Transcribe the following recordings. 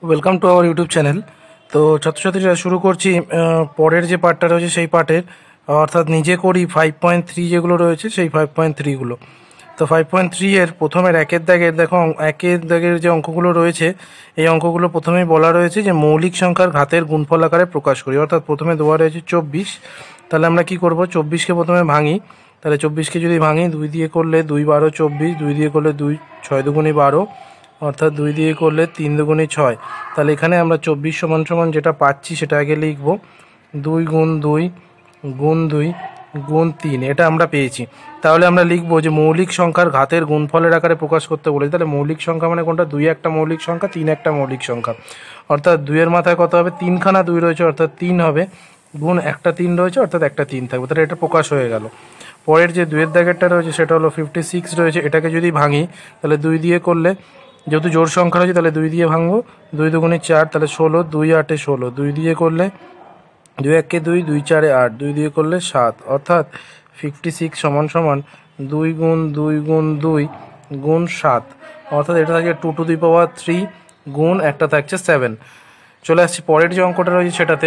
Welcome to our YouTube channel. তো ছাত্রছাত্রীরা শুরু করছি পরের যে পার্টটা রয়েছে সেই পার্টের, অর্থাৎ নিজে করি 5.3 যেগুলো রয়েছে সেই 5.3গুলো। তো 5.3 এর প্রথমের একের দাগের দেখো, একের দাগের যে অঙ্কগুলো রয়েছে এই অঙ্কগুলো প্রথমেই বলা রয়েছে যে মৌলিক সংখ্যার ঘাতের গুণফল আকারে প্রকাশ করি। অর্থাৎ প্রথমে দেওয়া রয়েছে 24। তাহলে আমরা কি করব, 24কে প্রথমে ভাঙি। তাহলে 24কে যদি ভাঙি, 2 দিয়ে করলে 2 12 24, 2 দিয়ে করলে 2 6 দুগুণে 12, অর্থাৎ 2 দিয়ে করলে 3 দুগুণে 6। তাহলে এখানে আমরা 24 সমান সমান যেটা পাচ্ছি সেটা আগে লিখব, 2 গুণ 2 গুণ 2 গুণ 3, এটা আমরা পেয়েছি। তাহলে আমরা লিখবো যে মৌলিক সংখ্যার ঘাতের গুণফলের আকারে প্রকাশ করতে বলেছি। তাহলে মৌলিক সংখ্যা মানে কোনটা, 2 একটা মৌলিক সংখ্যা, 3 একটা মৌলিক সংখ্যা। অর্থাৎ 2 এর মাথায় কত হবে, 3খানা 2 রয়েছে অর্থাৎ 3 হবে, গুণ একটা 3 রয়েছে অর্থাৎ একটা 3 থাকবে। তাহলে এটা প্রকাশ হয়ে গেল। পরের যে 2 এর দাগেরটা রয়েছে সেটা হলো 56 রয়েছে। এটাকে যদি ভাঙি তাহলে 2 দিয়ে করলে, যেহেতু জোড় সংখ্যা রয়েছে তাহলে 2 দিয়ে ভাঙবো, 2 দুগুণে 4, তাহলে 16, 2 8 16, 2 দিয়ে করলে 2 1 2, 2 4 8, 2 দিয়ে করলে 7, অর্থাৎ 56 সমান সমান 2 গুণ 2 গুণ 2 গুণ 7, অর্থাৎ এটা থাকে 2 টু দি পাওয়ার 3 গুণ একটা থাকছে 7। চলে আসছি পরের যে অঙ্কটা রয়েছে সেটাতে।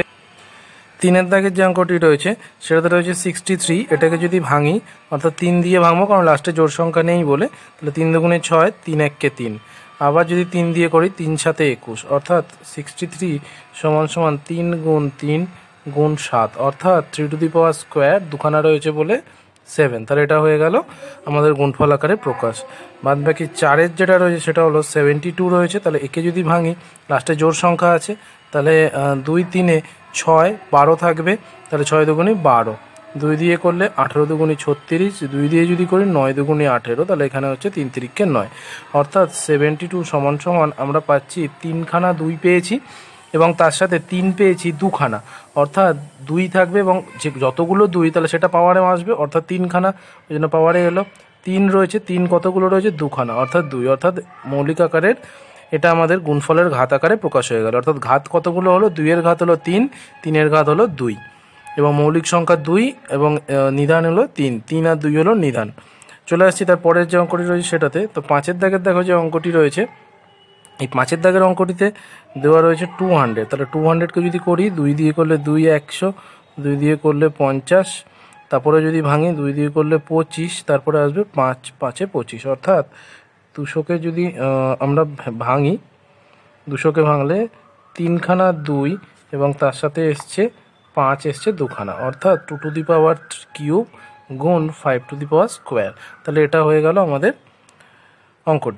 3 দাগের যে অঙ্কটি রয়েছে সেটাতে রয়েছে 63। এটাকে যদি ভাঙি, অর্থাৎ 3 দিয়ে ভাঙবো কারণ লাস্টে জোড় সংখ্যা নেই বলে, তাহলে 3 দুগুণে 6, 3 1 3। আবার যদি 3 দিয়ে করি, 3 7 21, অর্থাৎ 63 সমান সমান 3 গুণ 3 গুণ 7, অর্থাৎ 3 টু দি পাওয়ার স্কোয়ার, দুখানা রয়েছে বলে 7। তাহলে এটা হয়ে গেল আমাদের গুণফল আকারে প্রকাশ। বাদ বাকি 4-এর যেটা রয়েছে সেটা হলো 72 রয়েছে। তাহলে একে যদি ভাঙি, লাস্টে জোড় সংখ্যা আছে, তাহলে 2 3 6 12 থাকবে, তাহলে 6 দুগুণে 12, 2 দিয়ে করলে 18 দুগুণে 36, 2 দিয়ে যদি করি 9 দুগুণে 18, তাহলে এখানে হচ্ছে 3 3 9, অর্থাৎ 72 সমান সমান আমরা পাচ্ছি 3খানা 2 পেয়েছি এবং তার সাথে 3 পেয়েছি দুখানা, অর্থাৎ 2 থাকবে এবং যে যতগুলো 2 তাহলে সেটা পাওয়ারে আসবে, অর্থাৎ 3খানা, ওই জন্য পাওয়ারে এলো। 3 রয়েছে, 3 কতগুলো রয়েছে, দুখানা, অর্থাৎ 2, অর্থাৎ মৌলিক আকারের এটা আমাদের গুণফলের ঘাত আকারে প্রকাশ হয়ে গেল। অর্থাৎ ঘাত কতগুলো হলো, 2 এর ঘাত হলো 3, 3 এর ঘাত হলো 2 এবং মৌলিক সংখ্যা 2 এবং নিধান হলো 3, 3 আর 2 হলো নিধান। চলে আসছি তার পরের যে অঙ্কটি রয়েছে সেটাতে। তো 5-এর দাগের দেখো যে অঙ্কটি রয়েছে, এই 5-এর দাগের অঙ্কটিতে দেওয়া রয়েছে 200। তাহলে 200কে যদি করি, 2 দিয়ে করলে 2 100, 2 দিয়ে করলে 50, তারপরে যদি ভাঙি 2 দিয়ে করলে 25, তারপরে আসবে 5 5 25, অর্থাৎ 200কে যদি আমরা ভাঙি, 200কে ভাঙলে 3খানা 2 এবং তার সাথে এসছে 5 এসছে দুখানা, অর্থাৎ 2 টু দি পাওয়ার কিউব গুণ 5 টু দি পাওয়ার স্কোয়ার। তাহলে এটা হয়ে গেল আমাদের অঙ্কটি।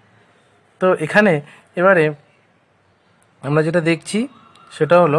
তো এখানে এবারে আমরা যেটা দেখছি সেটা হলো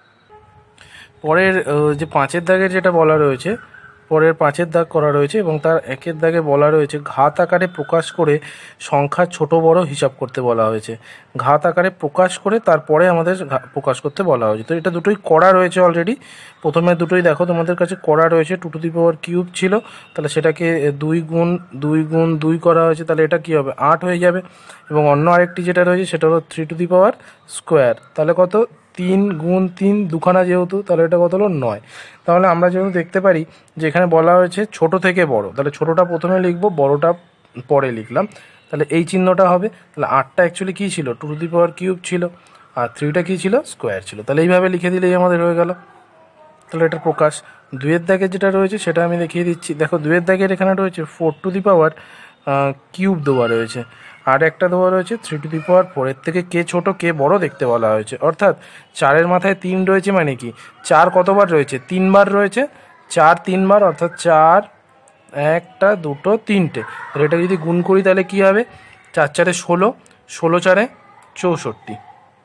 পরের যে 5-এর দাগের যেটা বলা রয়েছে, পরের 5-এর দাগ করা রয়েছে এবং তার 1-এর দাগে বলা রয়েছে ঘাত আকারে প্রকাশ করে সংখ্যা ছোট বড় হিসাব করতে বলা হয়েছে। ঘাত আকারে প্রকাশ করে তারপরে আমাদের প্রকাশ করতে বলা হয়েছে। তো এটা দুটোই করা রয়েছে অলরেডি। প্রথমে দুটোই দেখো তোমাদের কাছে করা রয়েছে, 2 টু দি পাওয়ার কিউব ছিল, তাহলে সেটাকে 2 গুণ 2 গুণ 2 করা হয়েছে, তাহলে এটা কী হবে, 8 হয়ে যাবে। এবং অন্য আরেকটি যেটা রয়েছে সেটা হলো 3 টু দি পাওয়ার স্কোয়ার, তাহলে কত, 3 গুণ 3 দুখানা যেহেতু, তাহলে এটা কত হলো 9। তাহলে আমরা যেহেতু দেখতে পারি যে এখানে বলা হয়েছে ছোট থেকে বড়, তাহলে ছোটটা প্রথমে লিখবো, বড়টা পরে লিখলাম, তাহলে এই চিহ্নটা হবে। তাহলে 8টা অ্যাকচুয়ালি কী ছিল, 2 টু দি পাওয়ার কিউব ছিল, আর 3টা কী ছিল, স্কোয়ার ছিল। তাহলে এইভাবে লিখে দিলেই আমাদের হয়ে গেল। তাহলে এটা প্রকাশ। 2-এর দাগের যেটা রয়েছে সেটা আমি দেখিয়ে দিচ্ছি। দেখো 2-এর দাগের এখানে রয়েছে 4 টু দি পাওয়ার কিউব দেওয়া রয়েছে, আর একটা দেওয়া রয়েছে 3 টু দি পাওয়ার 4। এর থেকে কে ছোট কে বড় দেখতে বলা হয়েছে। অর্থাৎ 4-এর মাথায় 3 রয়েছে, মানে কি 4 কতবার রয়েছে, 3 বার রয়েছে, 4 3 বার, অর্থাৎ 4 1টা 2টো 3টে। তাহলে এটা যদি গুণ করি তাহলে কী হবে, 4 4 16, 16 4 64,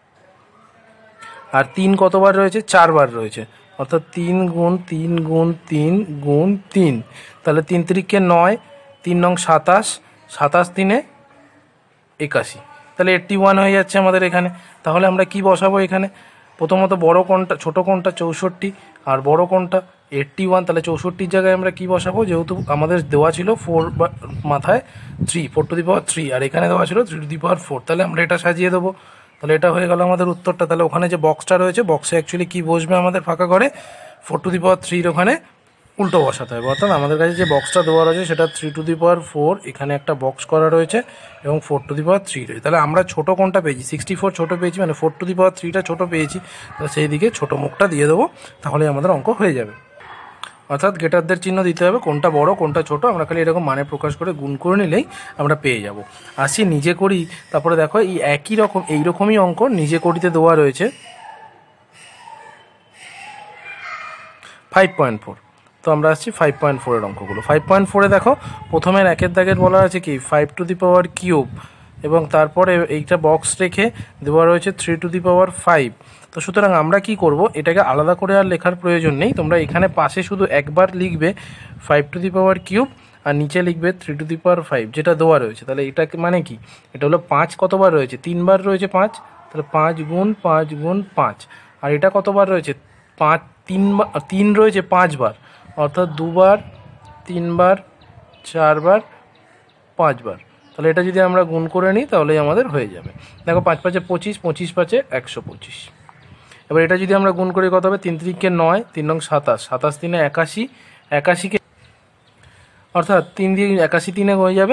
আর 3 কতবার রয়েছে, 4 বার রয়েছে, অর্থাৎ 3 গুণ 3 গুণ 3 গুণ 3, তাহলে 3 3 9, 3 নং 27, 27 3 81, তাহলে 81 হয়ে যাচ্ছে আমাদের এখানে। তাহলে আমরা কি বসাবো এখানে, প্রথমত বড় কোনটা, ছোট কোনটা 64, আর বড় কোনটা 81, তাহলে 64-র জায়গায় আমরা কি বসাবো, যেহেতু আমাদের দেওয়া ছিল 4 মাথায় 3, 4 টু দি পাওয়ার 3, আর এখানে দেওয়া ছিল 3 টু দি পাওয়ার 4, তাহলে আমরা এটা সাজিয়ে দেবো। তাহলে এটা হয়ে গেল আমাদের উত্তরটা। তাহলে ওখানে যে বক্সটা রয়েছে, বক্সে অ্যাকচুয়ালি কী বসবে আমাদের ফাঁকা করে, 4 টু দি পাওয়ার 3-র ওখানে উল্টো বসাতে হবে। অর্থাৎ আমাদের কাছে যে বক্সটা দেওয়া রয়েছে সেটা 3^4, এখানে একটা বক্স করা রয়েছে এবং 4^3 রয়েছে। তাহলে আমরা ছোটো কোনটা পেয়েছি? 64 ছোটো পেয়েছি, মানে 4^3টা ছোটো পেয়েছি। তাহলে সেই দিকে ছোটো মুখটা দিয়ে দেবো, তাহলে আমাদের অঙ্ক হয়ে যাবে। অর্থাৎ গেটারদের চিহ্ন দিতে হবে, কোনটা বড় কোনটা ছোট, আমরা খালি এরকম মানে প্রকাশ করে গুণ করে নিলেই আমরা পেয়ে যাব। আসি নিজে করি। তারপরে দেখো এই একই রকম এইরকমই অঙ্ক নিজে করিতে দেওয়া রয়েছে 5.4। তো আমরা আসছি 5.4-এর অঙ্কগুলো। 5.4-এ দেখো প্রথমের একের দাগের বলা আছে কি 5^3 এবং তারপরে এইটা বক্স রেখে দেওয়া রয়েছে 3^5। তো সুতরাং আমরা কি করব, এটাকে আলাদা করে আর লেখার প্রয়োজন নেই। তোমরা এখানে পাশে শুধু একবার লিখবে 5^3 আর নিচে লিখবে 3^5 যেটা দেওয়া রয়েছে। তাহলে এটা মানে কি, এটা হলো 5 কতবার রয়েছে? 3বার রয়েছে 5, তাহলে 5 গুণ 5 গুণ 5। আর এটা কতবার রয়েছে? 5 3 রয়েছে 5 বার, অর্থাৎ 2বার 3বার 4বার 5বার। তাহলে এটা যদি আমরা গুণ করে নিই তাহলেই আমাদের হয়ে যাবে। দেখো 5 5 25, 25 5 125। এবার এটা যদি আমরা গুণ করি কত হবে? 3 3 9, 3 9 27, 27 3 81, 81কে অর্থাৎ 3 দিয়ে 81 3 হয়ে যাবে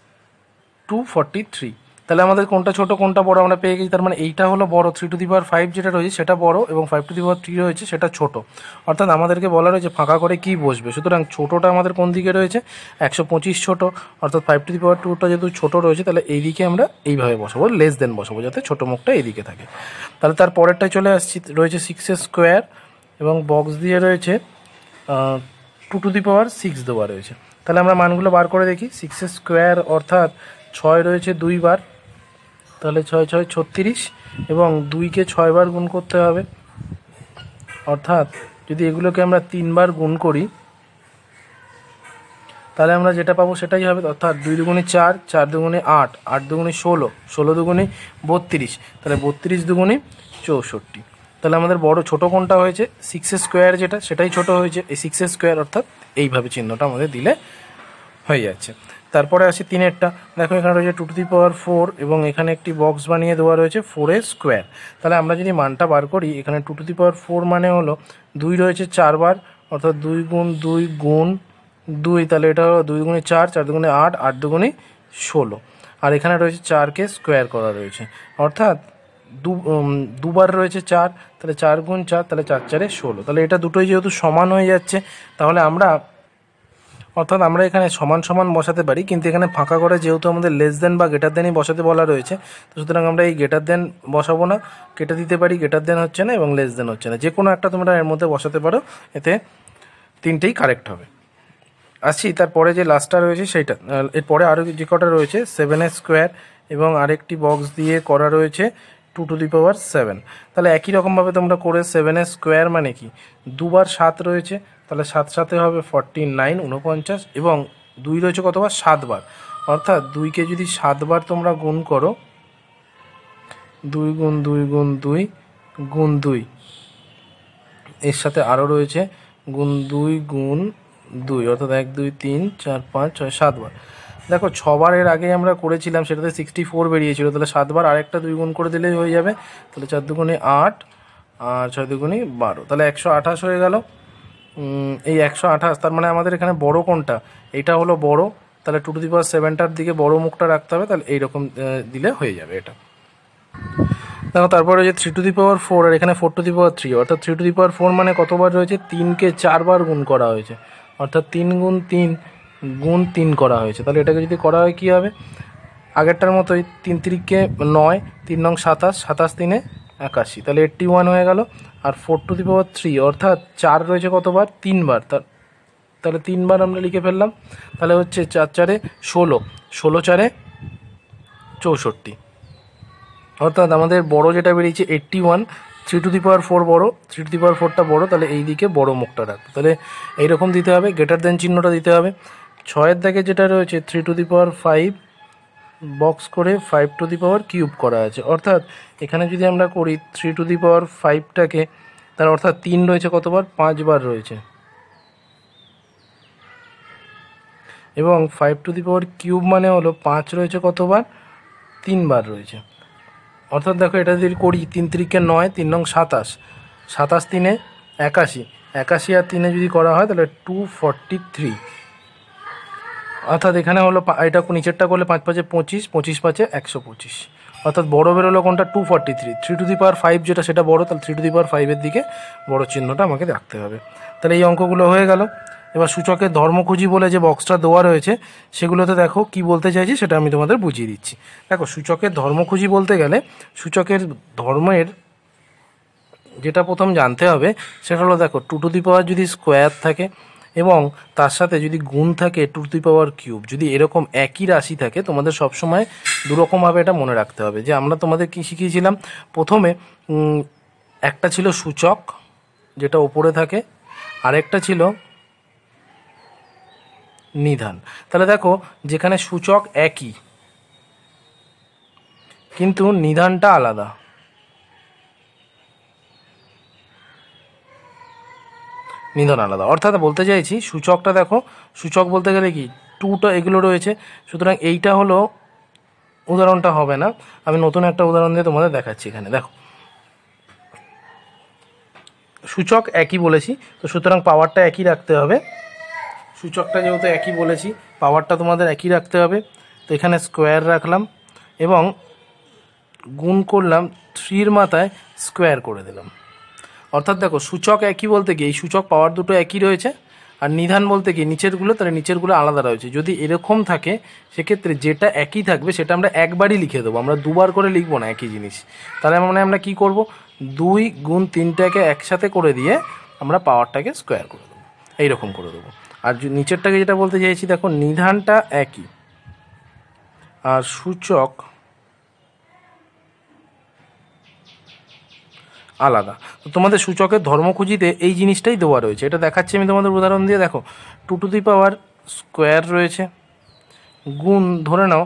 243। তাহলে আমাদের কোনটা ছোট কোনটা বড় আমরা পেয়ে গেছি। তার মানে এইটা হলো বড়, 3^5 যেটা রয়েছে সেটা বড় এবং 5^3 রয়েছে সেটা ছোট। অর্থাৎ আমাদেরকে বলা রয়েছে ফাঁকা করে কি বসবে। সুতরাং ছোটোটা আমাদের কোন দিকে রয়েছে? 125 ছোট, অর্থাৎ 5^2টা যেহেতু ছোট রয়েছে তাহলে এই দিকে আমরা এইভাবে বসাবো, লেস দেন বসাবো, যাতে ছোটো মুখটা এইদিকে থাকে। তাহলে তার পরেরটায় চলে আসছি, রয়েছে 6² এবং বক্স দিয়ে রয়েছে 2^6 দেওয়া রয়েছে। তাহলে আমরা মানগুলো বার করে দেখি। 6² অর্থাৎ 6 রয়েছে 2 বার, তাহলে 6 6 36 এবং 2কে 6 বার গুণ করতে হবে। অর্থাৎ যদি এগুলোকে আমরা 3 বার গুণ করি তাহলে আমরা যেটা পাবো সেটাই হবে। অর্থাৎ 2 দুগুণে 4, 4 দুগুণে 8, 8 দুগুণে 16, 16 দুগুণে 32, তাহলে 32 দুগুণে 64। তাহলে আমাদের বড় ছোট কোনটা হয়েছে? 6² যেটা, সেটাই ছোট হয়েছে। এই 6² অর্থাৎ এইভাবে চিহ্নটা আমাদের দিলে হয়ে যাচ্ছে। তারপরে আসি 3-এরটা। দেখো এখানে রয়েছে 2^4 এবং এখানে একটি বক্স বানিয়ে দেওয়া রয়েছে 4² তাহলে আমরা যদি মানটা বার করি, এখানে 2^4 মানে হলো 2 রয়েছে 4 বার, অর্থাৎ 2 গুণ 2 গুণ 2, তাহলে এটা হলো 2 দুগুণে 4, 4 দুগুণে 8, 8 দুগুণে 16। আর এখানে রয়েছে 4কে স্কোয়ার করা রয়েছে, অর্থাৎ দুবার রয়েছে 4, তাহলে 4 গুণ 4, তাহলে 4 4 16। তাহলে এটা দুটোই যেহেতু সমান হয়ে যাচ্ছে তাহলে আমরা অর্থাৎ আমরা এখানে সমান সমান বসাতে পারি, কিন্তু এখানে ফাঁকা করে যেহেতু আমাদের লেস দেন বা গ্রেটার দেনই বসাতে বলা রয়েছে, তো সুতরাং আমরা এই গ্রেটার দেন বসাবো না, কেটে দিতে পারি। গ্রেটার দেন হচ্ছে না এবং লেস দেন হচ্ছে না, যে কোনো একটা তোমরা এর মধ্যে বসাতে পারো, এতে তিনটেই কারেক্ট হবে। আসছি তারপরে যে লাস্টটা রয়েছে সেইটা, এরপরে আরও যে কটা রয়েছে 7² এবং আরেকটি বক্স দিয়ে করা রয়েছে 2^7। তাহলে একই রকমভাবে তোমরা করে 7² মানে কি 2 বার 7 রয়েছে, তাহলে 7 7 হবে 49, 49 এবং 2 রয়েছে কতবার? 7 বার, অর্থাৎ 2কে যদি 7 বার তোমরা গুণ করো, 2 গুণ 2 গুণ 2 গুণ 2, এর সাথে আরও রয়েছে গুণ 2 গুণ 2, অর্থাৎ 1 2 3 4 5 6 7 বার। দেখো 6 বার এর আগে আমরা করেছিলাম, সেটাতে 64 বেরিয়েছিল, তাহলে 7 বার আরেকটা 2 গুণ করে দিলেই হয়ে যাবে। তাহলে 4 দুগুণে 8 আর 6 দুগুণে 12, তাহলে 128 হয়ে গেল। এই 128, তার মানে আমাদের এখানে বড় কোনটা? এটা হলো বড়, তাহলে 2^7টার দিকে বড় মুখটা রাখতে হবে, তাহলে এইরকম দিলে হয়ে যাবে এটা। দেখো তারপরে যে 3^4 আর এখানে 4^3, অর্থাৎ 3^4 মানে কতবার রয়েছে? 3কে 4 বার গুণ করা হয়েছে, অর্থাৎ 3 গুণ 3 গুণ 3 করা হয়েছে। তাহলে এটাকে যদি করা হয় কী হবে? আগেরটার মতোই 3 3 9, 3 9 27, 27 3 81, তাহলে 81 হয়ে গেল। আর 4^3 অর্থাৎ 4 রয়েছে কতবার? 3 বার, তাহলে 3 বার আমরা লিখে ফেললাম। তাহলে হচ্ছে 4 4 16, 16 4 64, অর্থাৎ আমাদের বড় যেটা বেরিয়েছে 81। 3^4 বড়, 3^4টা বড়, তাহলে এই দিকে বড় মুখটা রাখবো। তাহলে এইরকম দিতে হবে, গ্রেটার দেন চিহ্নটা দিতে হবে। 6-এর দাগে যেটা রয়েছে 3^5 বক্স করে 5^3 করা আছে, অর্থাৎ এখানে যদি আমরা করি 3^5টাকে, তার অর্থাৎ 3 রয়েছে কতবার? 5 বার রয়েছে, এবং 5^3 মানে হলো 5 রয়েছে কতবার? 3 বার রয়েছে। অর্থাৎ দেখো এটা যদি করি 3 3 9, 3 9 27, 27 3 81, 81 আর 3 যদি করা হয় তাহলে 243, অর্থাৎ এখানে হলো এটা নিচেরটা করলে 5 5 25, 25 5 125, অর্থাৎ বড় বেরোলো কোনটা 243, 3^5 যেটা সেটা বড়, তাহলে 3^5 এর দিকে বড় চিহ্নটা আমাকে রাখতে হবে। তাহলে এই অঙ্কগুলো হয়ে গেল। এবার সূচকের ধর্ম খুঁজি বলে যে বক্সটা দেওয়া রয়েছে সেগুলোতে দেখো কি বলতে চাইছি সেটা আমি তোমাদের বুঝিয়ে দিচ্ছি। দেখো সূচকের ধর্ম খুঁজি বলতে গেলে সূচকের ধর্মের যেটা প্রথম জানতে হবে সেটা হলো দেখো 2^, যদি স্কোয়ার থাকে এবং তার সাথে যদি গুণ থাকে 2^3, যদি এরকম একই রাশি থাকে তোমাদের সবসময় দুরকমভাবে এটা মনে রাখতে হবে। যে আমরা তোমাদের কি শিখিয়েছিলাম, প্রথমে একটা ছিল সূচক যেটা ওপরে থাকে, আরেকটা ছিল নিধান। তাহলে দেখো যেখানে সূচক একই কিন্তু নিধানটা আলাদা, নিধান আলাদা, অর্থাৎ বলতে চাইছি সূচকটা দেখো, সূচক বলতে গেলে কি 2টা এগুলো রয়েছে, সুতরাং এইটা হলো উদাহরণটা হবে না, আমি নতুন একটা উদাহরণ দিয়ে তোমাদের দেখাচ্ছি। এখানে দেখো সূচক একই বলেছি, তো সুতরাং পাওয়ারটা একই রাখতে হবে। সূচকটা যেহেতু একই বলেছি পাওয়ারটা তোমাদের একই রাখতে হবে। তো এখানে স্কোয়ার রাখলাম এবং গুণ করলাম 3 মাথায় স্কোয়ার করে দিলাম। অর্থাৎ দেখো সূচক একই বলতে কি এই সূচক পাওয়ার দুটো একই রয়েছে, আর নিধান বলতে কি নিচেরগুলো, তাহলে নিচেরগুলো আলাদা রয়েছে। যদি এরকম থাকে সেক্ষেত্রে যেটা একই থাকবে সেটা আমরা একবারই লিখে দেবো, আমরা দুবার করে লিখবো না একই জিনিস। তাহলে মানে আমরা কি করব, 2 গুণ 3টাকে একসাথে করে দিয়ে আমরা পাওয়ারটাকে স্কোয়ার করে দেবো, এইরকম করে দেবো। আর নিচেরটাকে যেটা বলতে চাইছি দেখো নিধানটা একই আর সূচক আলাদা। তো তোমাদের সূচকের ধর্মখুঁজিতে এই জিনিসটাই দেওয়া রয়েছে, এটা দেখাচ্ছি আমি তোমাদের উদাহরণ দিয়ে। দেখো 2^² রয়েছে, গুণ ধরে নাও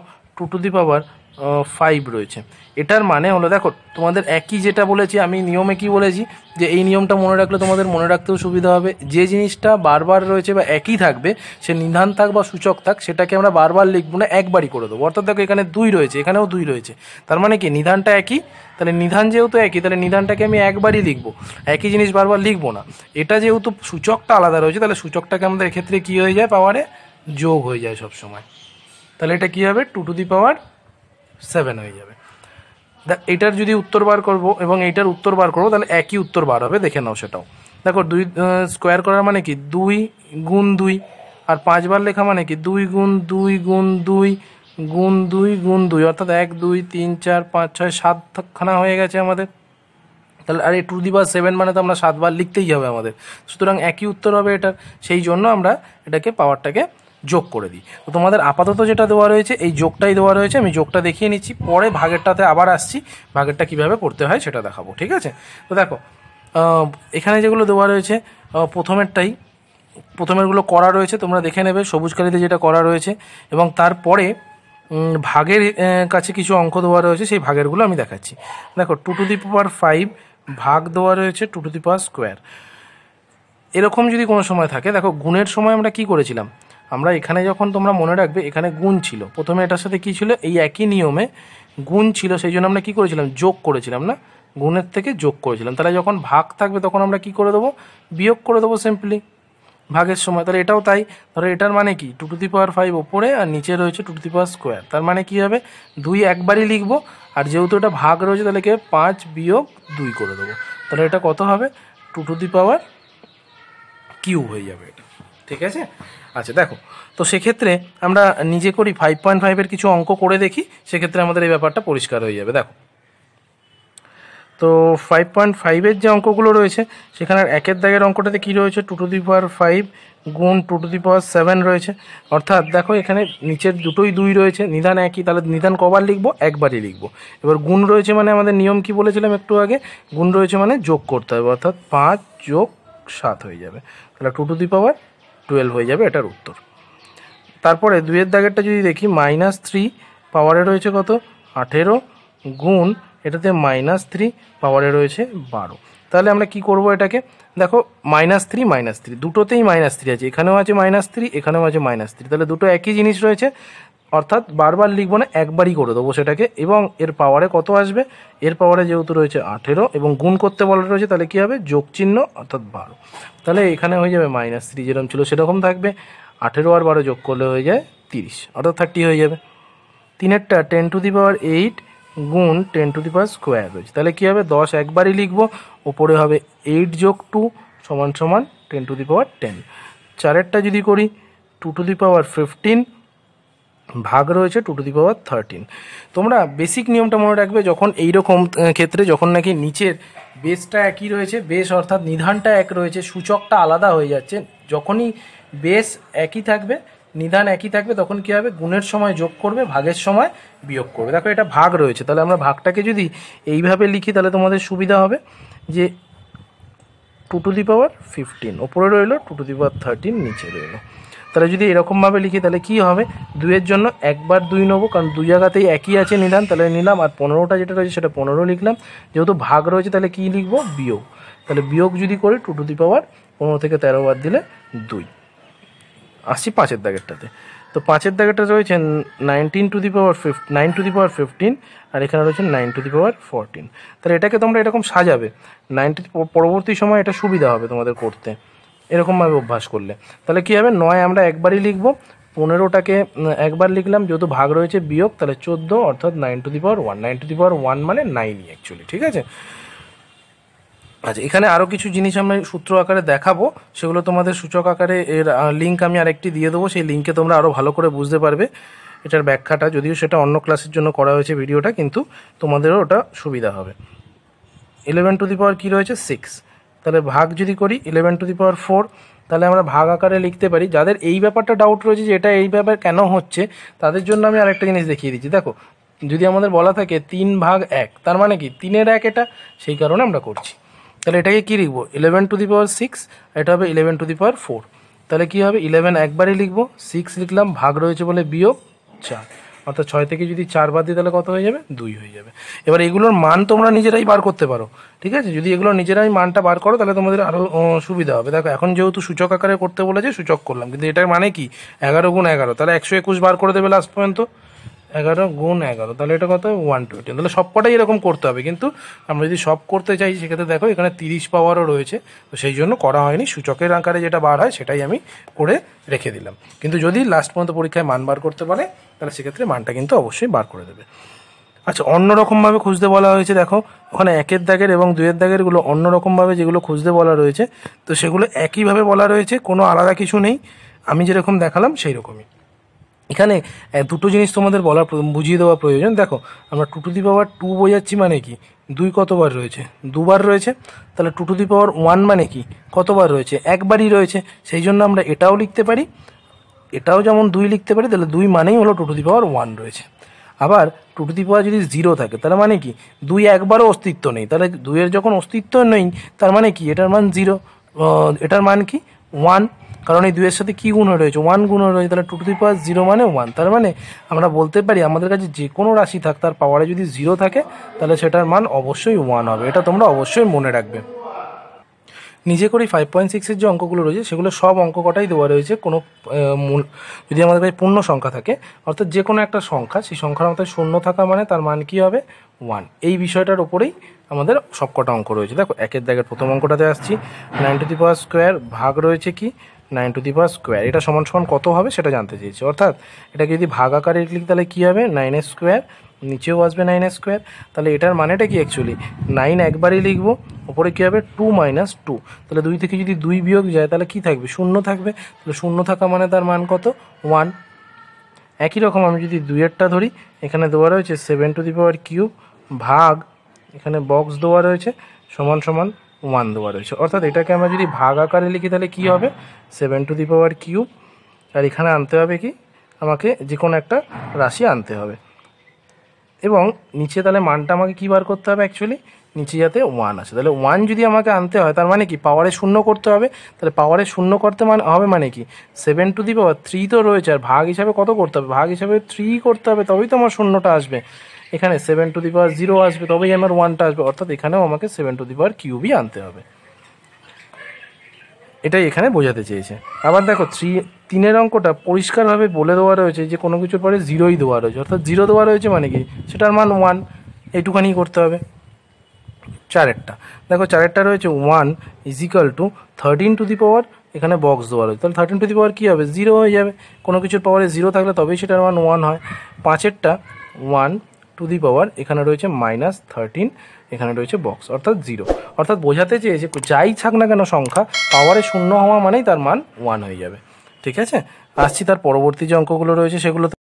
2^5 রয়েছে। এটার মানে হলো দেখো তোমাদের একই যেটা বলেছি আমি নিয়মে কি বলেছি, যে এই নিয়মটা মনে রাখলে তোমাদের মনে রাখতেও সুবিধা হবে। যে জিনিসটা বারবার রয়েছে বা একই থাকবে, সে নিধান থাক বা সূচক থাক, সেটাকে আমরা বারবার লিখবো না, একবারই করে দেবো। অর্থাৎ দেখো এখানে 2 রয়েছে, এখানেও 2 রয়েছে, তার মানে কি নিধানটা একই, তাহলে নিধান যেহেতু একই তাহলে নিধানটাকে আমি একবারই লিখবো, একই জিনিস বারবার লিখবো না। এটা যেহেতু সূচকটা আলাদা রয়েছে তাহলে সূচকটাকে আমাদের এক্ষেত্রে কী হয়ে যায়, পাওয়ারে যোগ হয়ে যায় সবসময়। তাহলে এটা কী হবে, 2^7 হয়ে যাবে। এটার যদি উত্তর বার করব এবং এইটার উত্তর বার করবো তাহলে একই উত্তর বার হবে, দেখে নাও সেটাও। দেখো 2 স্কোয়ার করার মানে কি 2 গুণ 2, আর 5 বার লেখা মানে কি 2 গুণ 2 গুণ 2 গুণ 2 গুণ 2, অর্থাৎ 1 2 3 4 5 6 7খানা হয়ে গেছে আমাদের। তাহলে আর এই 2^7 মানে তো আমরা 7 বার লিখতেই হবে আমাদের, সুতরাং একই উত্তর হবে এটার। সেই জন্য আমরা এটাকে পাওয়ারটাকে যোগ করে দিই। তো তোমাদের আপাতত যেটা দেওয়া রয়েছে এই যোগটাই দেওয়া রয়েছে, আমি যোগটা দেখিয়ে নিচ্ছি, পরে ভাগেরটাতে আবার আসছি, ভাগেরটা কীভাবে করতে হয় সেটা দেখাবো, ঠিক আছে। তো দেখো এখানে যেগুলো দেওয়া রয়েছে প্রথমেরগুলো করা রয়েছে, তোমরা দেখে নেবে সবুজ কালিতে যেটা করা রয়েছে, এবং তারপরে ভাগের কাছে কিছু অঙ্ক দেওয়া রয়েছে, সেই ভাগেরগুলো আমি দেখাচ্ছি। দেখো 2^5 ভাগ দেওয়া রয়েছে 2^²। এরকম যদি কোনো সময় থাকে, দেখো গুণের সময় আমরা কি করেছিলাম, আমরা এখানে যখন তোমরা মনে রাখবে এখানে গুণ ছিল, প্রথমে এটার সাথে কি ছিল, এই একই নিয়মে গুণ ছিল, সেই জন্য আমরা কী করেছিলাম, যোগ করেছিলাম না, গুণের থেকে যোগ করেছিলাম। তাহলে যখন ভাগ থাকবে তখন আমরা কি করে দেবো, বিয়োগ করে দেবো সিম্পলি ভাগের সময়। তাহলে এটাও তাই, ধরো এটার মানে কি 2^5 ওপরে আর নিচে রয়েছে 2^², তার মানে কি হবে 2 একবারই লিখবো, আর যেহেতু এটা ভাগ রয়েছে তাহলে কি 5 বিয়োগ 2 করে দেবো, তাহলে এটা কত হবে 2^³ হয়ে যাবে এটা, ঠিক আছে। আচ্ছা দেখো, তো সেক্ষেত্রে আমরা নিজে করি 5.5-এর কিছু অঙ্ক করে দেখি, সেক্ষেত্রে আমাদের এই ব্যাপারটা পরিষ্কার হয়ে যাবে। দেখো তো 5.5-এর যে অঙ্কগুলো রয়েছে সেখানে 1-এর দাগের অঙ্কটাতে কী রয়েছে, 2^5 গুণ 2^7 রয়েছে, অর্থাৎ দেখো এখানে নিচের দুটোই 2 রয়েছে, নিধান একই, তাহলে নিধান কবার লিখবো, একবারই লিখবো। এবার গুণ রয়েছে মানে আমাদের নিয়ম কি বলেছিলাম একটু আগে, গুণ রয়েছে মানে যোগ করতে হবে, অর্থাৎ 5 যোগ 7 হয়ে যাবে, তাহলে 2^12 হয়ে যাবে এটার উত্তর। তারপরে 2-এর দাগেরটা যদি দেখি, -3 পাওয়ারে রয়েছে কত, 18 গুণ এটাতে -3 পাওয়ারে রয়েছে 12। তাহলে আমরা কি করব এটাকে, দেখো -3 দুটোতেই -3 আছে, এখানেও আছে -3 এখানেও আছে -3, তাহলে দুটো একই জিনিস রয়েছে, অর্থাৎ বারবার লিখবো না, একবারই করে দেবো সেটাকে। এবং এর পাওয়ারে কত আসবে, এর পাওয়ারে যেহেতু রয়েছে 18 এবং গুণ করতে বলা রয়েছে, তাহলে কী হবে, যোগ চিহ্ন অর্থাৎ 12। তাহলে এখানে হয়ে যাবে -3, যেরকম ছিল সেরকম থাকবে। 18 আর 12 যোগ করলে হয়ে যায় 30, অর্থাৎ 30 হয়ে যাবে। 3-এরটা 10⁸ গুণ 10⁻² রয়েছে, তাহলে কী হবে, 10 একবারই লিখবো, ওপরে হবে 8 যোগ 2 সমান 10⁻10। 4-এরটা যদি করি 2⁻15 ভাগ রয়েছে 2⁻13। তোমরা বেসিক নিয়মটা মনে রাখবে, যখন এইরকম ক্ষেত্রে যখন নাকি নিচের বেসটা একই রয়েছে, বেস অর্থাৎ নিধানটা এক রয়েছে, সূচকটা আলাদা হয়ে যাচ্ছে, যখনই বেস একই থাকবে নিধান একই থাকবে তখন কী হবে, গুণের সময় যোগ করবে, ভাগের সময় বিয়োগ করবে। দেখো এটা ভাগ রয়েছে, তাহলে আমরা ভাগটাকে যদি এইভাবে লিখি তাহলে তোমাদের সুবিধা হবে, যে 2⁻15 ওপরে রইলো, 2⁻13 নিচে রইলো। তাহলে যদি এরকমভাবে লিখি তাহলে কী হবে, 2-এর জন্য একবার 2 নেবো, কারণ 2 জায়গাতেই একই আছে নিধান, তাহলে নিলাম। আর 15টা যেটা রয়েছে সেটা 15 লিখলাম, যেহেতু ভাগ রয়েছে তাহলে কী লিখবো, বিয়োগ। তাহলে বিয়োগ যদি করি 2⁻15 থেকে 13 বাদ দিলে 2। আসছি 5-এর দাগেরটাতে। তো 5-এর দাগেরটা রয়েছে 9⁻15 আর এখানে রয়েছে 9⁻14। তাহলে এটাকে তোমরা এরকম সাজাবে, 90 পরবর্তী সময় এটা সুবিধা হবে তোমাদের করতে, এরকমভাবে অভ্যাস করলে। তাহলে কী হবে, 9 আমরা একবারই লিখবো, 15টাকে একবার লিখলাম, যেহেতু ভাগ রয়েছে বিয়োগ, তাহলে 14 অর্থাৎ 9⁻1। 9⁻1 মানে 9ই অ্যাকচুয়ালি, ঠিক আছে। আচ্ছা, এখানে আরও কিছু জিনিস আমরা সূত্র আকারে দেখাবো, সেগুলো তোমাদের সূচক আকারে এর লিঙ্ক আমি আরেকটি দিয়ে দেবো, সেই লিঙ্কে তোমরা আরও ভালো করে বুঝতে পারবে এটার ব্যাখ্যাটা, যদিও সেটা অন্য ক্লাসের জন্য করা হয়েছে ভিডিওটা, কিন্তু তোমাদেরও ওটা সুবিধা হবে। 11 কী রয়েছে, 6। তাহলে ভাগ যদি করি 11⁴, তাহলে আমরা ভাগ আকারে লিখতে পারি। যাদের এই ব্যাপারটা ডাউট রয়েছে যে এটা এই ব্যাপার কেন হচ্ছে, তাদের জন্য আমি আরেকটা জিনিস দেখিয়ে দিচ্ছি। দেখো, যদি আমাদের বলা থাকে 3/1, তার মানে কি 3-এর 1 এটা, সেই কারণে আমরা করছি। তাহলে এটাকে কী লিখবো, 11⁶, এটা হবে 11⁴। তাহলে কী হবে, 11 একবারই লিখবো, 6 লিখলাম, ভাগ রয়েছে বলে বিয়োগ 4, অর্থাৎ 6 থেকে যদি 4 বাদ দিই তাহলে কত হয়ে যাবে, 2 হয়ে যাবে। এবার এগুলোর মান তোমরা নিজেরাই বার করতে পারো, ঠিক আছে। যদি এগুলো নিজেরাই মানটা বার করো তাহলে তোমাদের আরও সুবিধা হবে। দেখো, এখন যেহেতু সূচক আকারে করতে বলেছে সূচক করলাম, কিন্তু এটার মানে কি, 11 গুণ 11, তাহলে 121 বার করে দেবে লাস্ট পর্যন্ত। 11 গুণ 11, তাহলে এটা কত, 120। তাহলে সবকটাই এরকম করতে হবে, কিন্তু আমরা যদি সব করতে চাই সেক্ষেত্রে দেখো এখানে 30 পাওয়ারও রয়েছে, তো সেই জন্য করা হয়নি। সূচকের আকারে যেটা বার হয় সেটাই আমি করে রেখে দিলাম, কিন্তু যদি লাস্ট পর্যন্ত পরীক্ষায় মান বার করতে পারে তাহলে সেক্ষেত্রে মানটা কিন্তু অবশ্যই বার করে দেবে। আচ্ছা, অন্যরকমভাবে খুঁজতে বলা হয়েছে, দেখো ওখানে 1-এর দাগের এবং 2-এর দাগেরগুলো অন্যরকমভাবে যেগুলো খুঁজতে বলা রয়েছে, তো সেগুলো একইভাবে বলা রয়েছে, কোনো আলাদা কিছু নেই, আমি যেরকম দেখালাম সেই রকমই। এখানে দুটো জিনিস তোমাদের বলা বুঝিয়ে দেওয়া প্রয়োজন। দেখো, আমরা 2⁻2 বোঝাচ্ছি মানে কি, 2 কতবার রয়েছে, 2বার রয়েছে। তাহলে 2⁻1 মানে কি, কতবার রয়েছে, একবারই রয়েছে। সেই জন্য আমরা এটাও লিখতে পারি, এটাও যেমন 2 লিখতে পারি, তাহলে 2 মানেই হলো 2⁻1 রয়েছে। আবার 2 যদি 0 থাকে তার মানে কি, 2 একবারও অস্তিত্ব নেই, তাহলে 2-এর যখন অস্তিত্ব নেই তার মানে কি, এটার মান 0, এটার মান কি, 1, কারণ এই 2-এর সাথে কী গুণ হয়ে রয়েছে, 1 গুণ হয়ে রয়েছে। তাহলে 2⁻0 মানে 1, তার মানে আমরা বলতে পারি আমাদের কাছে যে কোনো রাশি থাক, তার পাওয়ারে যদি 0 থাকে তাহলে সেটার মান অবশ্যই 1 হবে। এটা তোমরা অবশ্যই মনে রাখবে। নিজে করেই 5.6-এর যে অঙ্কগুলো রয়েছে সেগুলো সব অঙ্ক কটাই দেওয়া রয়েছে। কোনো যদি আমাদের কাছে পূর্ণ সংখ্যা থাকে, অর্থাৎ যে কোনো একটা সংখ্যা, সেই সংখ্যার মধ্যে শূন্য থাকা মানে তার মান কী হবে, 1, এই বিষয়টার ওপরেই আমাদের সব কটা অঙ্ক রয়েছে। দেখো, 1-এর দাগের প্রথম অঙ্কটাতে আসছি, 9⁻² ভাগ রয়েছে কি, 9⁻², এটা সমান সমান কত হবে সেটা জানতে চেয়েছি। অর্থাৎ এটাকে যদি ভাগ আকারে লিখি তাহলে কী হবে, 9² নিচেও আসবে 9²। তাহলে এটার মানেটা কি, অ্যাকচুয়ালি 9 একবারই লিখবো, ওপরে কী হবে 2 - 2, তাহলে 2 থেকে যদি 2 বিয়োগ যায় তাহলে কী থাকবে, 0 থাকবে। তাহলে 0 থাকা মানে তার মান কত, 1। একই রকম আমি যদি 2-এরটা ধরি, এখানে দেওয়া রয়েছে 7⁻³ ভাগ, এখানে বক্স দেওয়া রয়েছে, সমান সমান 1 দেওয়া রয়েছে। অর্থাৎ এটাকে আমরা যদি ভাগ আকারে লিখি তাহলে কী হবে, 7⁻³ আর এখানে আনতে হবে কি, আমাকে যে কোনো একটা রাশি আনতে হবে, এবং নিচে তাহলে মানটা আমাকে কী বার করতে হবে, অ্যাকচুয়ালি নিচে যাতে 1 আসে। তাহলে 1 যদি আমাকে আনতে হয় তার মানে কি, পাওয়ারে 0 করতে হবে। তাহলে পাওয়ারে 0 করতে হবে মানে কি, 7⁻³ তো রয়েছে, আর ভাগ হিসাবে কত করতে হবে, ভাগ হিসাবে 3 করতে হবে, তবেই তো আমার 0টা আসবে। এখানে 7⁻0 আসবে, তবেই আমার 1টা আসবে, অর্থাৎ এখানেও আমাকে 7⁻³ আনতে হবে। এটাই এখানে বোঝাতে চেয়েছে। আবার দেখো তিনের অঙ্কটা পরিষ্কারভাবে বলে দেওয়া রয়েছে যে কোনো কিছুর পরে জিরোই দেওয়া রয়েছে, অর্থাৎ জিরো দেওয়া রয়েছে মানে কি সেটার মান 1, এইটুখানি করতে হবে। চারেরটা দেখো, চারেরটা রয়েছে 1 = 13 টু দি পাওয়ার, এখানে বক্স দেওয়া রয়েছে, তাহলে 13 টু দি পাওয়ার কী হবে, জিরো হয়ে যাবে। কোনো কিছুর পাওয়ারে জিরো থাকলে তবেই সেটার মান 1 হয়। পাঁচেরটা 1 টু দি পাওয়ার, এখানে রয়েছে -13, এখানে রয়েছে বক্স, অর্থাৎ জিরো। অর্থাৎ বোঝাতে চেয়েছে যাই থাক না কেন সংখ্যা, পাওয়ারে শূন্য হওয়া মানেই তার মান 1 হয়ে যাবে। ঠিক আছে, আসছি তার পরবর্তী যে অঙ্কগুলো রয়েছে সেগুলো।